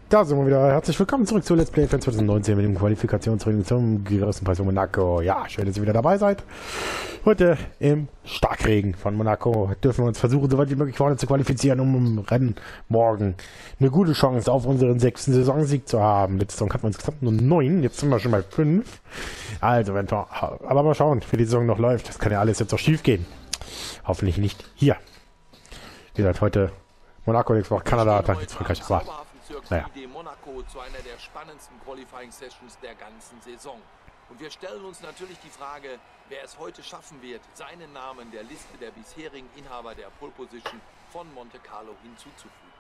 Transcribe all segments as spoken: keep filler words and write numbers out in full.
Da sind wir wieder. Herzlich willkommen zurück zu Let's Play zwanzig neunzehn mit dem Qualifikationsrennen zum größten Preis von Monaco. Ja, schön, dass ihr wieder dabei seid. Heute im Starkregen von Monaco dürfen wir uns versuchen, soweit wie möglich vorne zu qualifizieren, um im Rennen morgen eine gute Chance auf unseren sechsten Saisonsieg zu haben. Letzte Saison hatten wir insgesamt nur neun, jetzt sind wir schon bei fünf. Also, wenn wir, aber mal schauen, wie die Saison noch läuft. Das kann ja alles jetzt auch schief gehen. Hoffentlich nicht hier. Wie gesagt, heute Monaco, nächste Woche Kanada, dann geht's Frankreich. Aber naja. Monaco zu einer der spannendsten Qualifying-Sessions der ganzen Saison. Und wir stellen uns natürlich die Frage, wer es heute schaffen wird, seinen Namen der Liste der bisherigen Inhaber der Pole Position von Monte Carlo hinzuzufügen.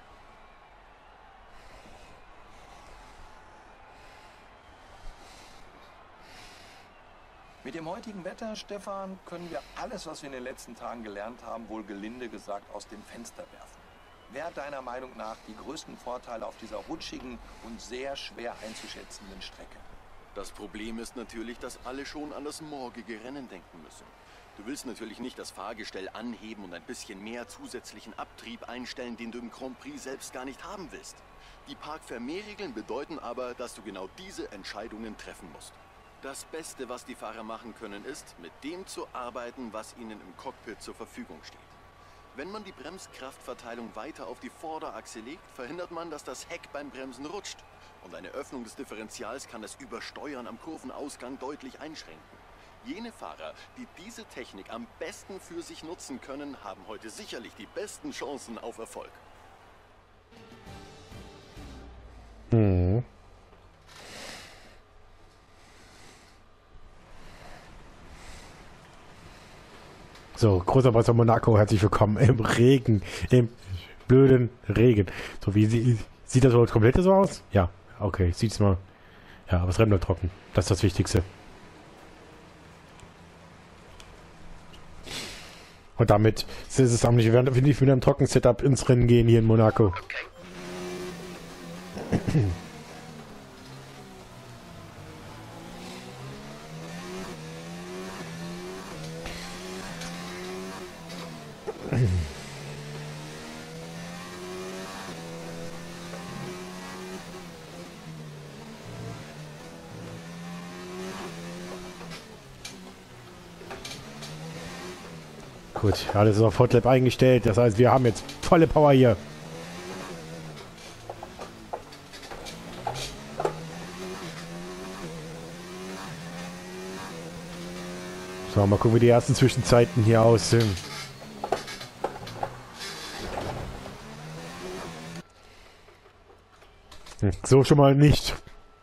Mit dem heutigen Wetter, Stefan, können wir alles, was wir in den letzten Tagen gelernt haben, wohl gelinde gesagt aus dem Fenster werfen. Wer hat deiner Meinung nach die größten Vorteile auf dieser rutschigen und sehr schwer einzuschätzenden Strecke? Das Problem ist natürlich, dass alle schon an das morgige Rennen denken müssen. Du willst natürlich nicht das Fahrgestell anheben und ein bisschen mehr zusätzlichen Abtrieb einstellen, den du im Grand Prix selbst gar nicht haben willst. Die Park-Fermé-Regeln bedeuten aber, dass du genau diese Entscheidungen treffen musst. Das Beste, was die Fahrer machen können, ist, mit dem zu arbeiten, was ihnen im Cockpit zur Verfügung steht. Wenn man die Bremskraftverteilung weiter auf die Vorderachse legt, verhindert man, dass das Heck beim Bremsen rutscht. Und eine Öffnung des Differentials kann das Übersteuern am Kurvenausgang deutlich einschränken. Jene Fahrer, die diese Technik am besten für sich nutzen können, haben heute sicherlich die besten Chancen auf Erfolg. Hm. So, großer Preis von Monaco, herzlich willkommen im Regen, im blöden Regen. So, wie sie, sieht das überhaupt komplett so aus? Ja, okay, sieht's mal. Ja, aber es rennt nur trocken. Das ist das Wichtigste. Und damit ist es auch nicht, wir werden nicht wieder ein Trocken-Setup ins Rennen gehen hier in Monaco. Okay. Gut, alles ist auf Hotlap eingestellt. Das heißt, wir haben jetzt volle Power hier. So, mal gucken, wie die ersten Zwischenzeiten hier aussehen. Hm, so schon mal nicht.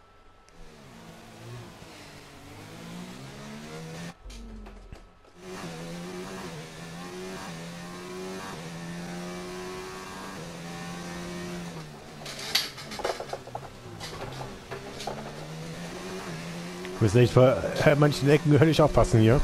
Wir müssen echt bei äh, manchen Ecken höllisch aufpassen hier.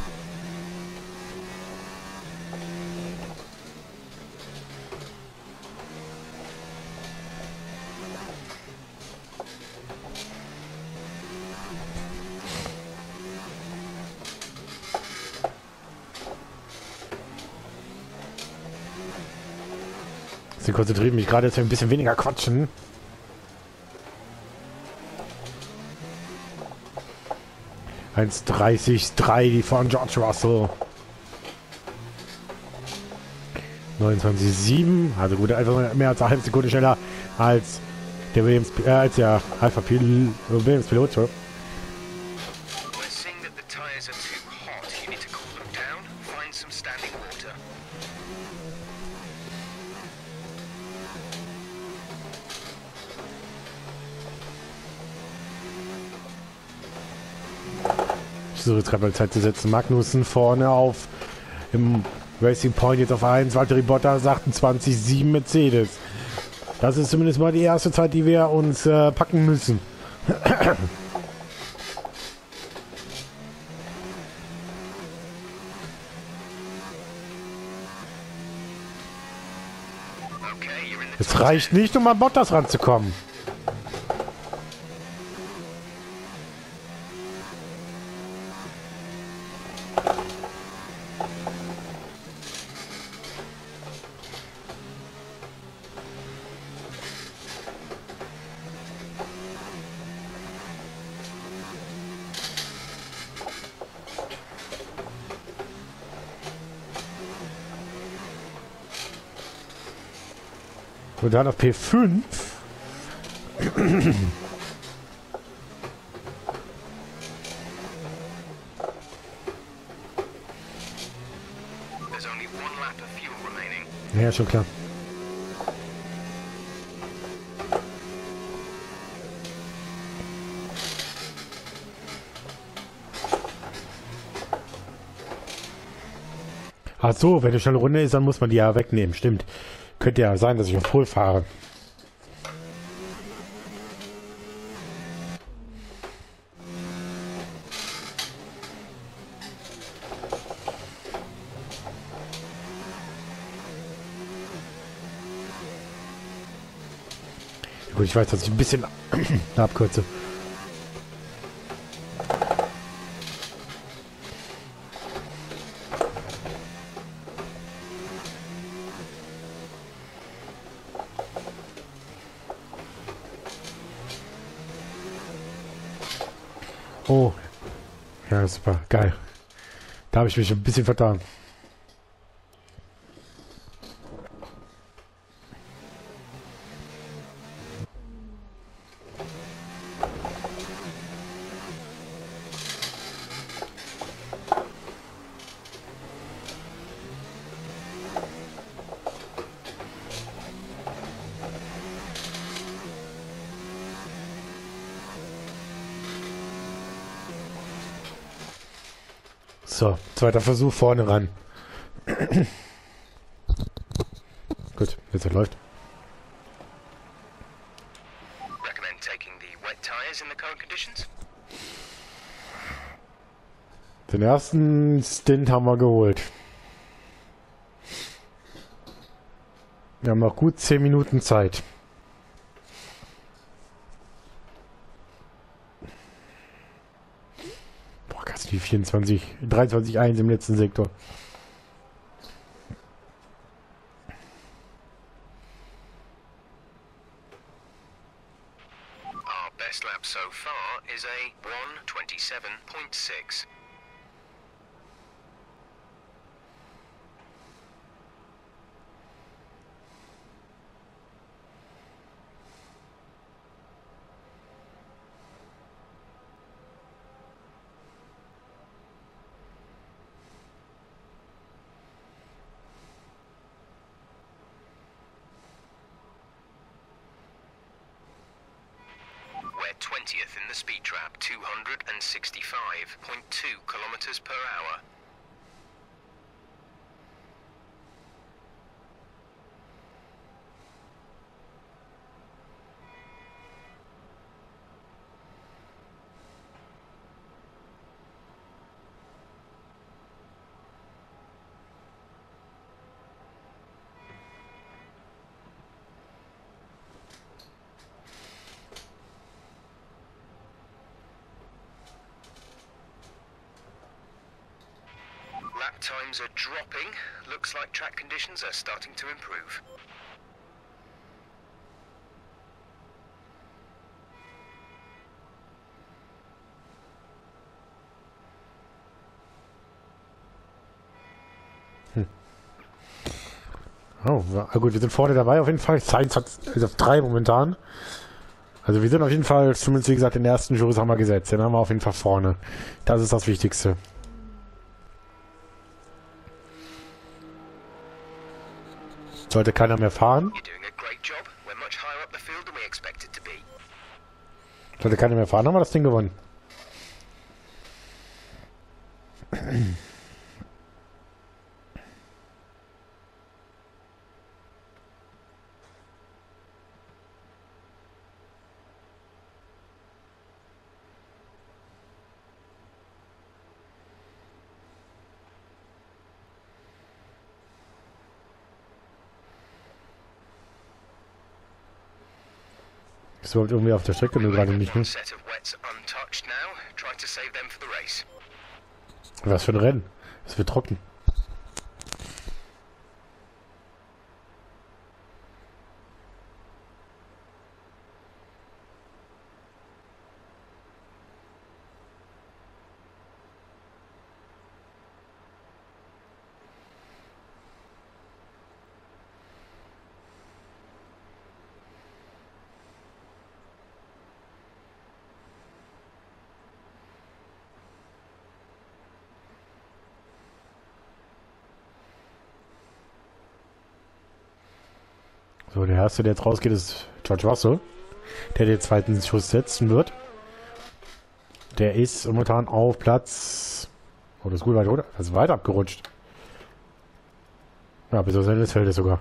Sie konzentrieren mich gerade, jetzt ein bisschen weniger quatschen. eins dreißig drei, die von George Russell. neunundzwanzig sieben, also gut, einfach mehr als eine halbe Sekunde schneller als der Williams, äh, als der Alpha Pil Williams Pilot. So. So, jetzt gerade mal Zeit zu setzen. Magnussen vorne auf im Racing Point jetzt auf eins. Valtteri Bottas achtundzwanzig sieben Mercedes. Das ist zumindest mal die erste Zeit, die wir uns äh, packen müssen. Es reicht nicht, um an Bottas ranzukommen. Und dann auf P fünf. Ja, schon klar. Ach so, wenn eine schnelle Runde ist, dann muss man die ja wegnehmen. Stimmt. Könnte ja sein, dass ich auf Pol fahre. Gut, ich weiß, dass ich ein bisschen abkürze. Oh. Ja, super. Geil. Da habe ich mich ein bisschen vertan. So, zweiter Versuch vorne ran. Gut, jetzt läuft. Den ersten Stint haben wir geholt. Wir haben noch gut zehn Minuten Zeit. Boah, kannst du die vierundzwanzig, dreiundzwanzig eins im letzten Sektor. Our best lap so far is a one twenty-seven point six. twentieth in the speed trap, two hundred sixty-five point two kilometers per hour. Lap times are dropping. Looks like track conditions are starting to improve. Hm. Oh, ja, gut, wir sind vorne dabei auf jeden Fall. Sainz hat ist auf drei momentan. Also wir sind auf jeden Fall, zumindest wie gesagt, den ersten Juris haben wir gesetzt. Den haben wir auf jeden Fall vorne. Das ist das Wichtigste. Sollte keiner mehr fahren. Sollte keiner mehr fahren, haben wir das Ding gewonnen. Ist überhaupt irgendwie auf der Strecke, nur gerade nicht, ne? Was für ein Rennen? Es wird trocken. So, der erste, der jetzt rausgeht, ist George Russell, der den zweiten Schuss setzen wird. Der ist momentan auf Platz... Oh, das ist gut weit, oder? Das ist weit abgerutscht. Ja, bis aufs Ende des Feldes sogar.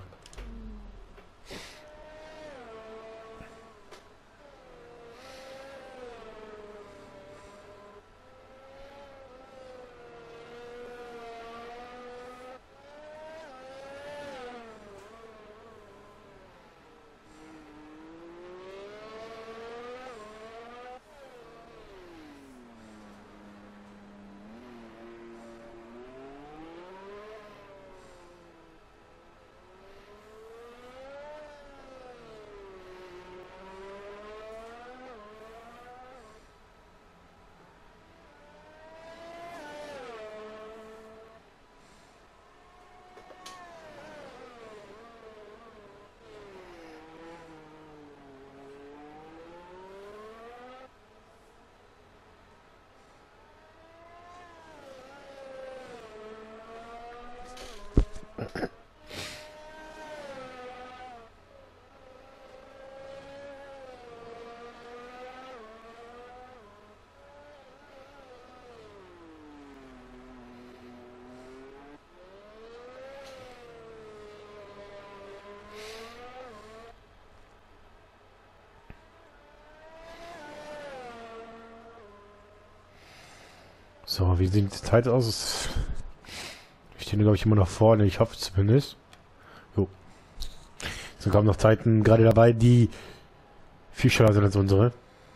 So, wie sieht die Zeit aus? Ich stehe, glaube ich, immer noch vorne. Ich hoffe zumindest. Jo. Es kamen noch Zeiten gerade dabei, die viel schneller sind als unsere.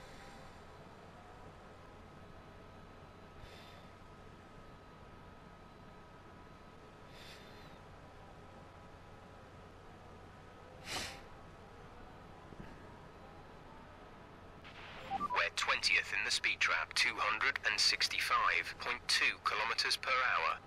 We're twentieth in the speed trap, two hundred sixty-five point two kilometers per hour.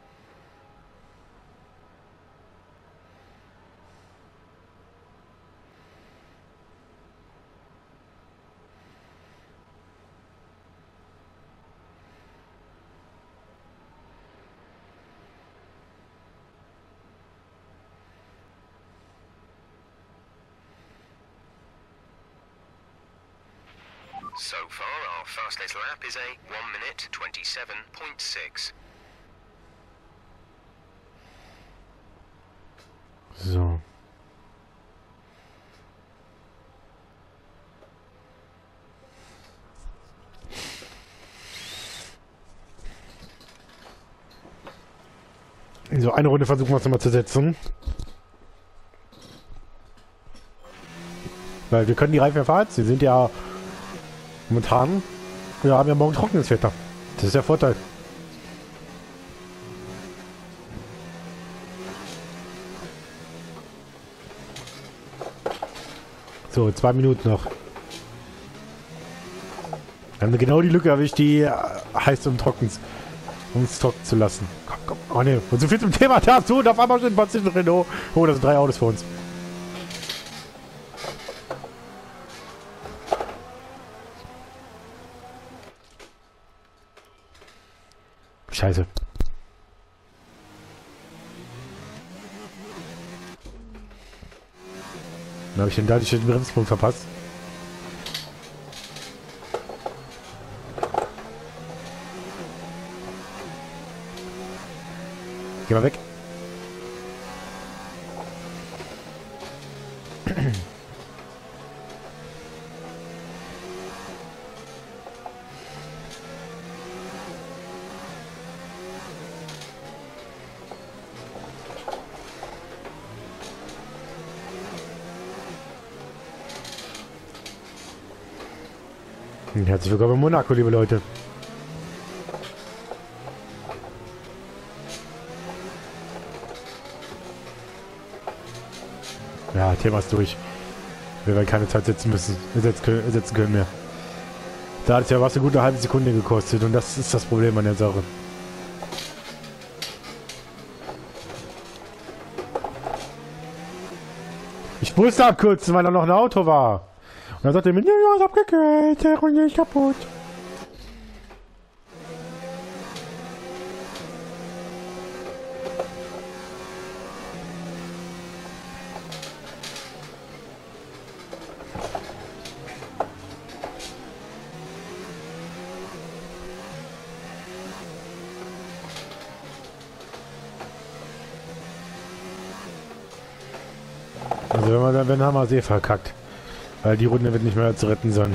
So far, our fastest lap is a one minute twenty-seven point six. So. So, eine Runde versuchen wir es nochmal zu setzen. Weil wir können die Reifen ja verheizen. Sie sind ja momentan, wir haben ja morgen trockenes Wetter. Das ist der Vorteil. So, zwei Minuten noch. Wir haben genau die Lücke erwischt, die äh, heißt, um trocken, um es trocken zu lassen. Komm, komm. Oh ne, und so viel zum Thema dazu. Und auf einmal sind ein Renault. Oh, das sind drei Autos für uns. Scheiße. Dann habe ich den dadurch den Bremspunkt verpasst. Geh mal weg. Herzlich willkommen in Monaco, liebe Leute. Ja, Thema ist durch. Wir werden keine Zeit setzen müssen, setzen können, setzen können mehr. Da hat es ja was eine gute halbe Sekunde gekostet und das ist das Problem an der Sache. Ich musste abkürzen, weil da noch ein Auto war. Und dann sagt er mir, ja, ja, ist abgekürzt, der Runde ist kaputt. Also wenn wir da, wenn haben wir es eh verkackt. Weil die Runde wird nicht mehr zu retten sein.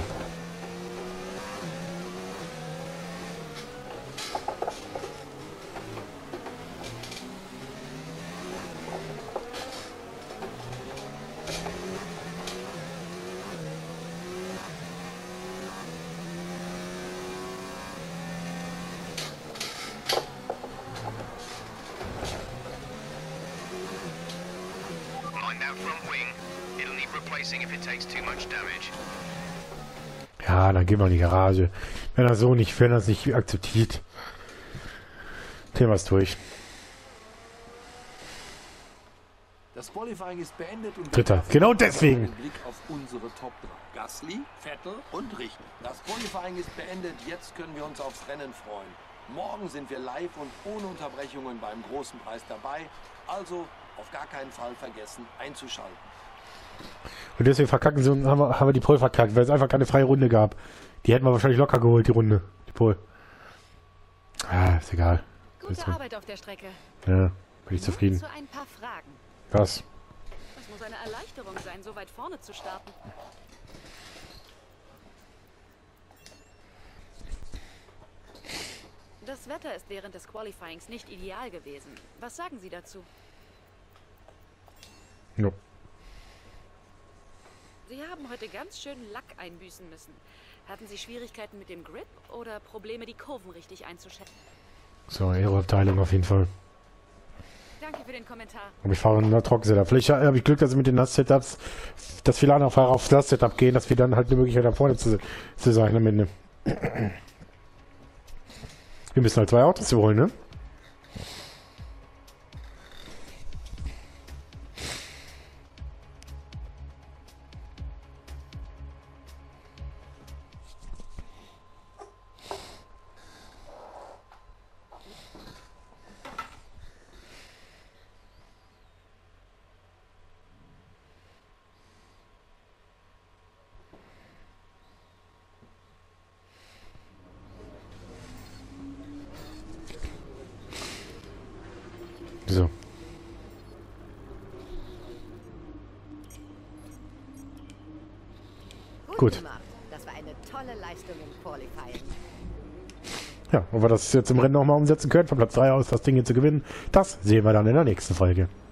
Ja, dann gehen wir in die Garage. Wenn er so nicht, wenn er es nicht akzeptiert, Thema ist durch. Das Qualifying ist beendet und Dritter. Genau deswegen. Blick auf unsere Top drei. Gasly, Vettel und Richter. Das Qualifying ist beendet. Jetzt können wir uns aufs Rennen freuen. Morgen sind wir live und ohne Unterbrechungen beim großen Preis dabei. Also auf gar keinen Fall vergessen einzuschalten. Und deswegen verkacken sie und haben wir, haben wir die Pole verkackt, weil es einfach keine freie Runde gab. Die hätten wir wahrscheinlich locker geholt, die Runde. Die Pole. Ah, ist egal. Gute Arbeit auf der Strecke. Ja, bin ich zufrieden. Zu ein paar Fragen. Was? Es muss eine Erleichterung sein, so weit vorne zu starten. Das Wetter ist während des Qualifyings nicht ideal gewesen. Was sagen Sie dazu? No. Sie haben heute ganz schön Lack einbüßen müssen. Hatten Sie Schwierigkeiten mit dem Grip oder Probleme, die Kurven richtig einzuschätzen? So, Aero-Abteilung auf jeden Fall. Danke für den Kommentar. Aber ich fahre in der Trockensetup. Vielleicht habe ich Glück, dass mit den Nass-Setups, dass viele andere Fahrer aufs Nass-Setup gehen, dass wir dann halt eine Möglichkeit da vorne zu, zu sein am Ende. Wir müssen halt zwei Autos holen, ne? So. Gut. Gut. Gemacht. Das war eine tolle Leistung im Qualifying. Ja, ob wir das jetzt im Rennen nochmal umsetzen können, von Platz drei aus das Ding hier zu gewinnen, das sehen wir dann in der nächsten Folge.